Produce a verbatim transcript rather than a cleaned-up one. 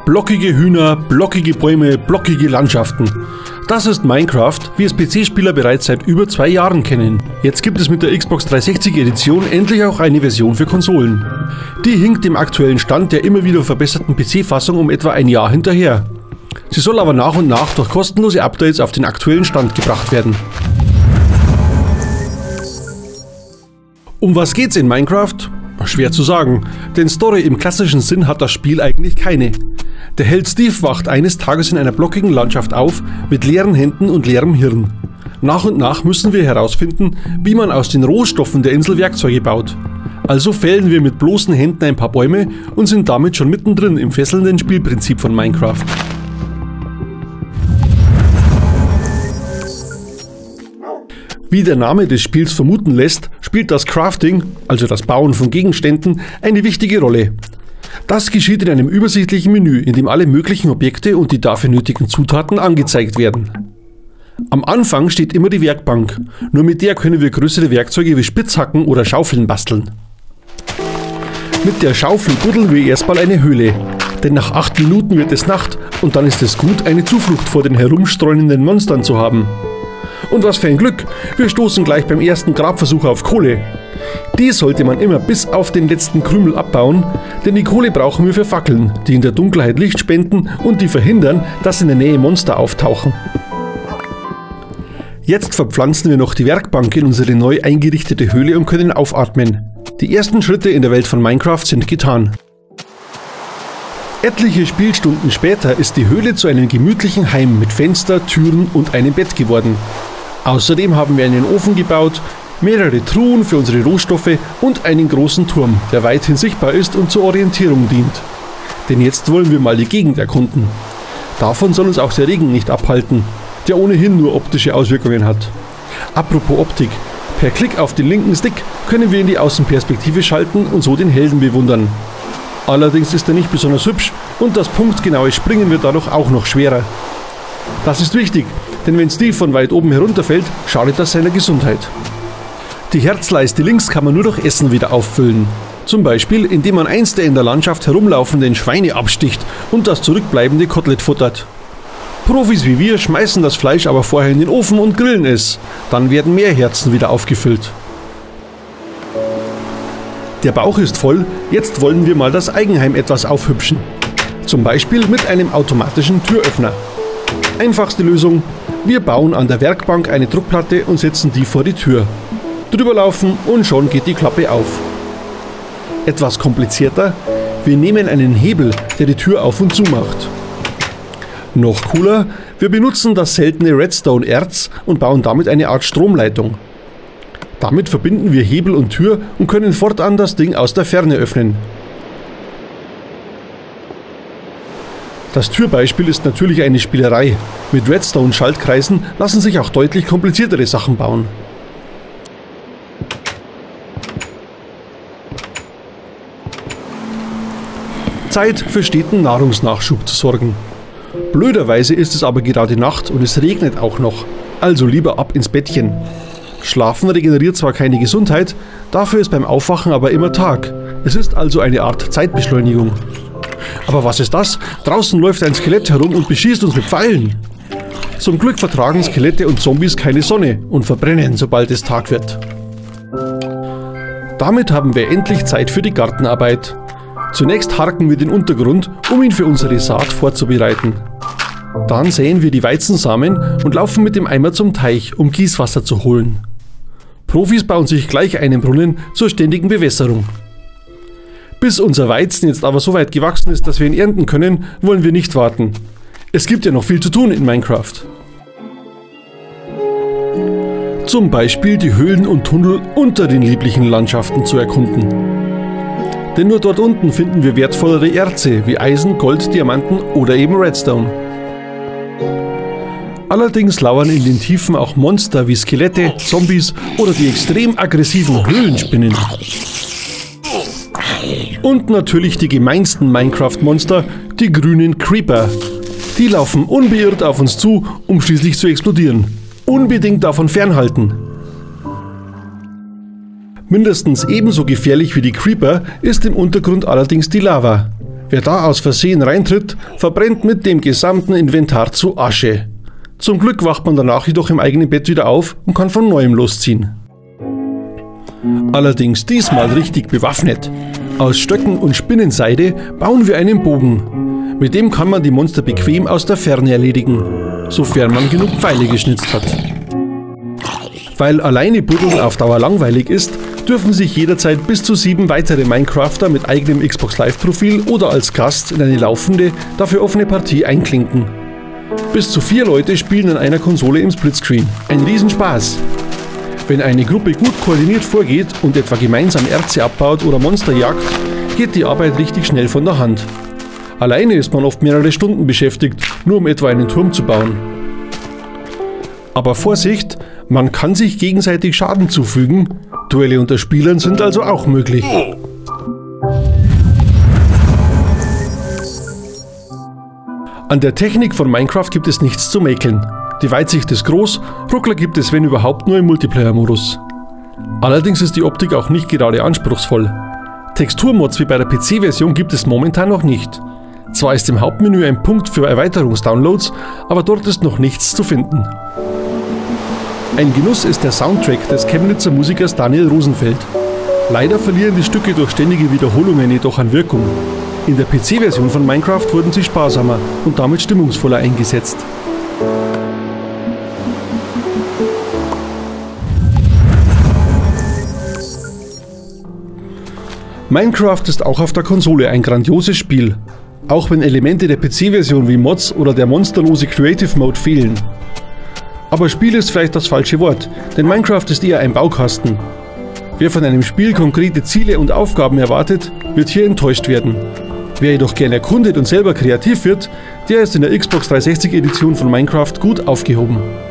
Blockige Hühner, blockige Bäume, blockige Landschaften. Das ist Minecraft, wie es P C-Spieler bereits seit über zwei Jahren kennen. Jetzt gibt es mit der Xbox dreihundertsechzig Edition endlich auch eine Version für Konsolen. Die hinkt dem aktuellen Stand der immer wieder verbesserten P C-Fassung um etwa ein Jahr hinterher. Sie soll aber nach und nach durch kostenlose Updates auf den aktuellen Stand gebracht werden. Um was geht's in Minecraft? Schwer zu sagen, denn Story im klassischen Sinn hat das Spiel eigentlich keine. Der Held Steve wacht eines Tages in einer blockigen Landschaft auf, mit leeren Händen und leerem Hirn. Nach und nach müssen wir herausfinden, wie man aus den Rohstoffen der Insel Werkzeuge baut. Also fällen wir mit bloßen Händen ein paar Bäume und sind damit schon mittendrin im fesselnden Spielprinzip von Minecraft. Wie der Name des Spiels vermuten lässt, spielt das Crafting, also das Bauen von Gegenständen, eine wichtige Rolle. Das geschieht in einem übersichtlichen Menü, in dem alle möglichen Objekte und die dafür nötigen Zutaten angezeigt werden. Am Anfang steht immer die Werkbank, nur mit der können wir größere Werkzeuge wie Spitzhacken oder Schaufeln basteln. Mit der Schaufel buddeln wir erstmal eine Höhle, denn nach acht Minuten wird es Nacht und dann ist es gut, eine Zuflucht vor den herumstreunenden Monstern zu haben. Und was für ein Glück, wir stoßen gleich beim ersten Grabversuch auf Kohle. Die sollte man immer bis auf den letzten Krümel abbauen, denn die Kohle brauchen wir für Fackeln, die in der Dunkelheit Licht spenden und die verhindern, dass in der Nähe Monster auftauchen. Jetzt verpflanzen wir noch die Werkbank in unsere neu eingerichtete Höhle und können aufatmen. Die ersten Schritte in der Welt von Minecraft sind getan. Etliche Spielstunden später ist die Höhle zu einem gemütlichen Heim mit Fenster, Türen und einem Bett geworden. Außerdem haben wir einen Ofen gebaut, mehrere Truhen für unsere Rohstoffe und einen großen Turm, der weithin sichtbar ist und zur Orientierung dient. Denn jetzt wollen wir mal die Gegend erkunden. Davon soll uns auch der Regen nicht abhalten, der ohnehin nur optische Auswirkungen hat. Apropos Optik, per Klick auf den linken Stick können wir in die Außenperspektive schalten und so den Helden bewundern. Allerdings ist er nicht besonders hübsch und das punktgenaue Springen wird dadurch auch noch schwerer. Das ist wichtig, denn wenn Steve von weit oben herunterfällt, schadet das seiner Gesundheit. Die Herzleiste links kann man nur durch Essen wieder auffüllen. Zum Beispiel, indem man eins der in der Landschaft herumlaufenden Schweine absticht und das zurückbleibende Kotelett futtert. Profis wie wir schmeißen das Fleisch aber vorher in den Ofen und grillen es. Dann werden mehr Herzen wieder aufgefüllt. Der Bauch ist voll, jetzt wollen wir mal das Eigenheim etwas aufhübschen. Zum Beispiel mit einem automatischen Türöffner. Einfachste Lösung, wir bauen an der Werkbank eine Druckplatte und setzen die vor die Tür. Drüber laufen und schon geht die Klappe auf. Etwas komplizierter, wir nehmen einen Hebel, der die Tür auf und zu macht. Noch cooler, wir benutzen das seltene Redstone-Erz und bauen damit eine Art Stromleitung. Damit verbinden wir Hebel und Tür und können fortan das Ding aus der Ferne öffnen. Das Türbeispiel ist natürlich eine Spielerei. Mit Redstone-Schaltkreisen lassen sich auch deutlich kompliziertere Sachen bauen. Zeit für steten Nahrungsnachschub zu sorgen. Blöderweise ist es aber gerade Nacht und es regnet auch noch, also lieber ab ins Bettchen. Schlafen regeneriert zwar keine Gesundheit, dafür ist beim Aufwachen aber immer Tag. Es ist also eine Art Zeitbeschleunigung. Aber was ist das? Draußen läuft ein Skelett herum und beschießt uns mit Pfeilen. Zum Glück vertragen Skelette und Zombies keine Sonne und verbrennen, sobald es Tag wird. Damit haben wir endlich Zeit für die Gartenarbeit. Zunächst harken wir den Untergrund, um ihn für unsere Saat vorzubereiten. Dann säen wir die Weizensamen und laufen mit dem Eimer zum Teich, um Gießwasser zu holen. Profis bauen sich gleich einen Brunnen zur ständigen Bewässerung. Bis unser Weizen jetzt aber so weit gewachsen ist, dass wir ihn ernten können, wollen wir nicht warten. Es gibt ja noch viel zu tun in Minecraft. Zum Beispiel die Höhlen und Tunnel unter den lieblichen Landschaften zu erkunden. Denn nur dort unten finden wir wertvollere Erze wie Eisen, Gold, Diamanten oder eben Redstone. Allerdings lauern in den Tiefen auch Monster wie Skelette, Zombies oder die extrem aggressiven Höhlenspinnen. Und natürlich die gemeinsten Minecraft-Monster, die grünen Creeper. Die laufen unbeirrt auf uns zu, um schließlich zu explodieren. Unbedingt davon fernhalten. Mindestens ebenso gefährlich wie die Creeper ist im Untergrund allerdings die Lava. Wer da aus Versehen reintritt, verbrennt mit dem gesamten Inventar zu Asche. Zum Glück wacht man danach jedoch im eigenen Bett wieder auf und kann von neuem losziehen. Allerdings diesmal richtig bewaffnet. Aus Stöcken und Spinnenseide bauen wir einen Bogen. Mit dem kann man die Monster bequem aus der Ferne erledigen, sofern man genug Pfeile geschnitzt hat. Weil alleine Buddeln auf Dauer langweilig ist, dürfen sich jederzeit bis zu sieben weitere Minecrafter mit eigenem Xbox Live Profil oder als Gast in eine laufende, dafür offene Partie einklinken. Bis zu vier Leute spielen an einer Konsole im Splitscreen. Ein Riesenspaß! Wenn eine Gruppe gut koordiniert vorgeht und etwa gemeinsam Erze abbaut oder Monster jagt, geht die Arbeit richtig schnell von der Hand. Alleine ist man oft mehrere Stunden beschäftigt, nur um etwa einen Turm zu bauen. Aber Vorsicht, man kann sich gegenseitig Schaden zufügen. Duelle unter Spielern sind also auch möglich. An der Technik von Minecraft gibt es nichts zu mäkeln. Die Weitsicht ist groß, Ruckler gibt es wenn überhaupt nur im Multiplayer-Modus. Allerdings ist die Optik auch nicht gerade anspruchsvoll. Texturmods wie bei der P C-Version gibt es momentan noch nicht. Zwar ist im Hauptmenü ein Punkt für Erweiterungsdownloads, aber dort ist noch nichts zu finden. Ein Genuss ist der Soundtrack des Chemnitzer Musikers Daniel Rosenfeld. Leider verlieren die Stücke durch ständige Wiederholungen jedoch an Wirkung. In der P C-Version von Minecraft wurden sie sparsamer und damit stimmungsvoller eingesetzt. Minecraft ist auch auf der Konsole ein grandioses Spiel, auch wenn Elemente der P C-Version wie Mods oder der monsterlose Creative Mode fehlen. Aber Spiel ist vielleicht das falsche Wort, denn Minecraft ist eher ein Baukasten. Wer von einem Spiel konkrete Ziele und Aufgaben erwartet, wird hier enttäuscht werden. Wer jedoch gern erkundet und selber kreativ wird, der ist in der Xbox dreihundertsechzig Edition von Minecraft gut aufgehoben.